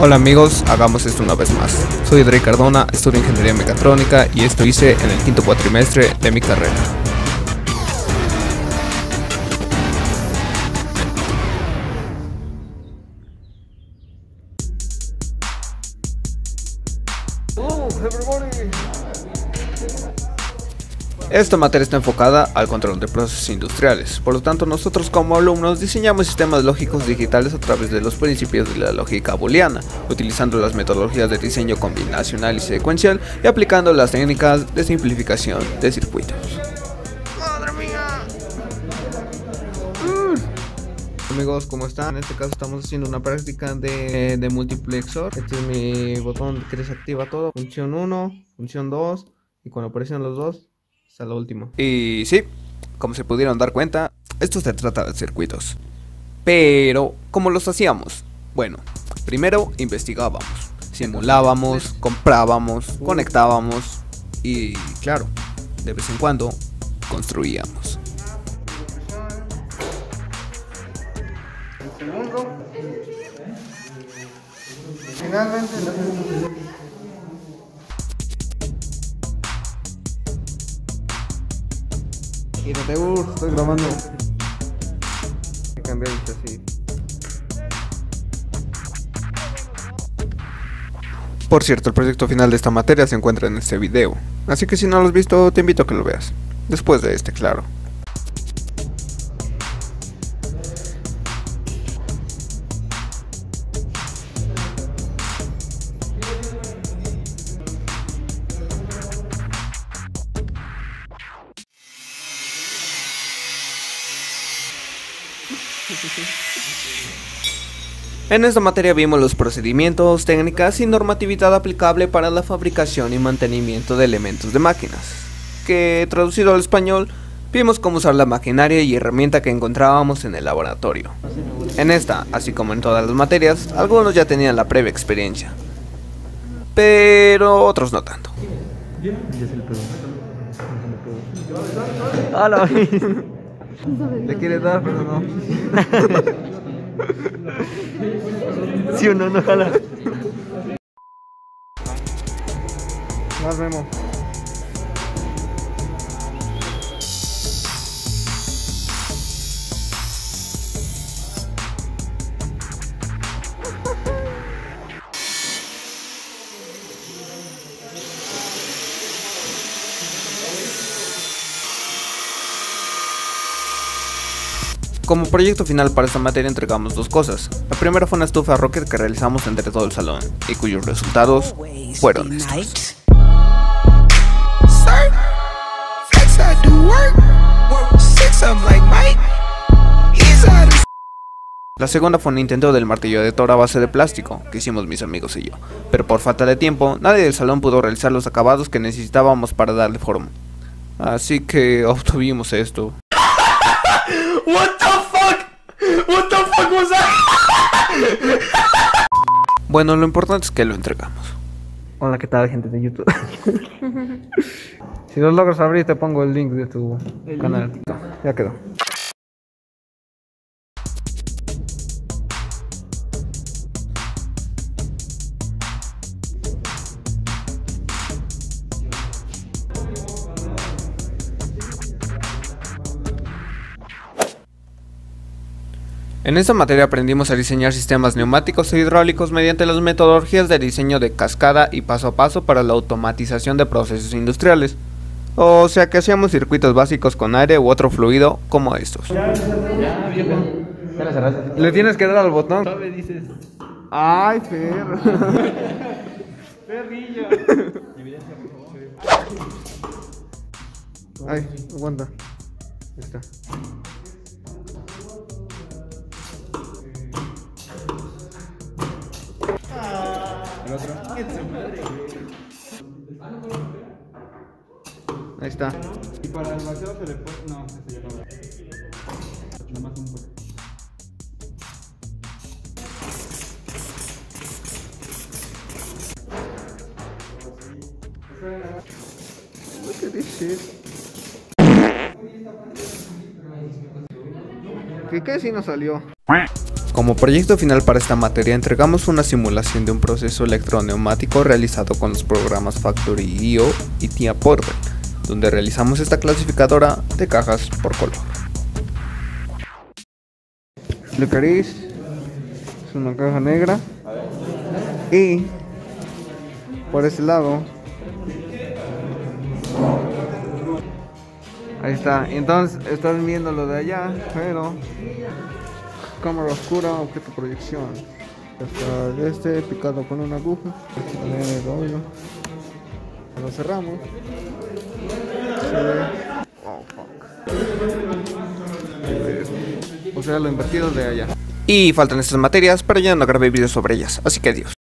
Hola amigos, hagamos esto una vez más. Soy Drake Cardona, estudio Ingeniería Mecatrónica y esto hice en el quinto cuatrimestre de mi carrera. Esta materia está enfocada al control de procesos industriales, por lo tanto nosotros como alumnos diseñamos sistemas lógicos digitales a través de los principios de la lógica booleana, utilizando las metodologías de diseño combinacional y secuencial y aplicando las técnicas de simplificación de circuitos. ¡Madre mía! Amigos, ¿cómo están? En este caso estamos haciendo una práctica de multiplexor. Este es mi botón que desactiva todo, función 1, función 2 y cuando aparecen los dos hasta lo último. Y sí, como se pudieron dar cuenta, esto se trata de circuitos. Pero, ¿cómo los hacíamos? Bueno, primero investigábamos, simulábamos, comprábamos, conectábamos y, claro, de vez en cuando construíamos. El segundo, finalmente y no te gusta, estoy grabando. Hay que cambiar el chasis. Por cierto, el proyecto final de esta materia se encuentra en este video, así que si no lo has visto te invito a que lo veas, después de este, claro. En esta materia vimos los procedimientos, técnicas y normatividad aplicable para la fabricación y mantenimiento de elementos de máquinas, que traducido al español, vimos cómo usar la maquinaria y herramienta que encontrábamos en el laboratorio. En esta, así como en todas las materias, algunos ya tenían la previa experiencia, pero otros no tanto. ¡Hala! Le quiere dar, pero no. ¿Sí o no? No jala. Más Memo. Como proyecto final para esta materia entregamos dos cosas. La primera fue una estufa Rocket que realizamos entre todo el salón y cuyos resultados fueron estos. La segunda fue un intento del martillo de Thor a base de plástico que hicimos mis amigos y yo, pero por falta de tiempo nadie del salón pudo realizar los acabados que necesitábamos para darle forma. Así que obtuvimos esto. What the fuck? What the fuck was that? Bueno, lo importante es que lo entregamos. Hola, ¿qué tal, gente de YouTube? Si lo logras abrir te pongo el link de tu canal. Ya quedó. En esta materia aprendimos a diseñar sistemas neumáticos e hidráulicos mediante las metodologías de diseño de cascada y paso a paso para la automatización de procesos industriales. O sea que hacíamos circuitos básicos con aire u otro fluido como estos. Ya, viejo. Le tienes que dar al botón. ¿Sabe, dices? Ay, perro. Perrillo. Ay, aguanta. Ahí está. El otro. Ahí está. Y para el vacío se le puede. No, ese ya no va. Nomás un poco. Look at this shit. ¿Qué si no salió? Como proyecto final para esta materia entregamos una simulación de un proceso electroneumático realizado con los programas Factory.io y TIA Portal, donde realizamos esta clasificadora de cajas por color. Le Cariz es una caja negra y por ese lado ahí está. Entonces estás viendo lo de allá, pero cámara oscura, objeto proyección. Está este picado con una aguja. Lo cerramos. Se ve. Oh, fuck. O sea, lo invertido de allá. Y faltan estas materias, pero ya no grabé videos sobre ellas, así que adiós.